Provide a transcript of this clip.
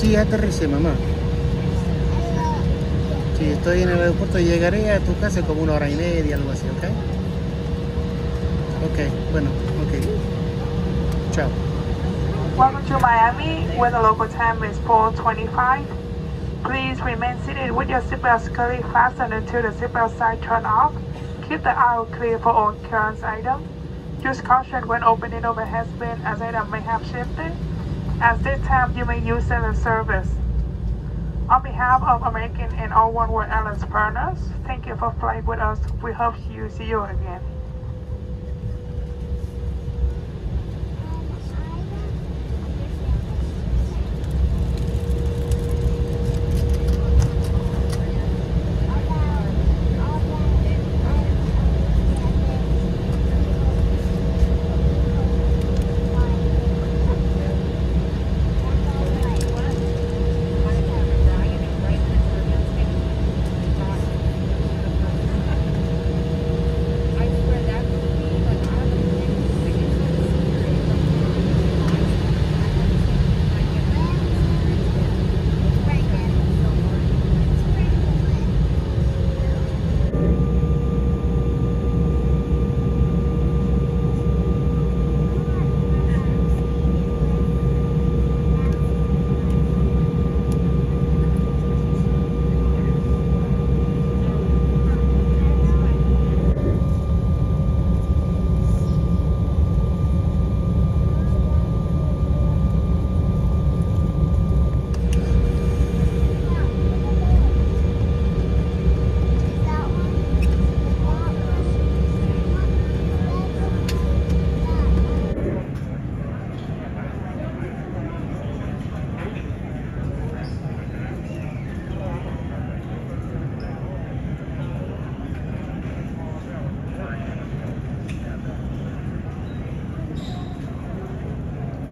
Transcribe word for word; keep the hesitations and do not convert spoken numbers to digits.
Sí, aterricé, mamá. Sí, estoy en el aeropuerto y llegaré a tu casa como una hora y media, algo así, ¿ok? Ok, bueno, ok. Chao. Welcome to Miami, where the local time is four twenty-five. Please remain seated with your seatbelt securely fastened until the seatbelt sign turn off. Keep the aisle clear for all current items. Use caution when opening overhead bin as items may have shifted. At this time, you may use cellular service. On behalf of American and all One World Airlines partners, thank you for flying with us. We hope you see you again.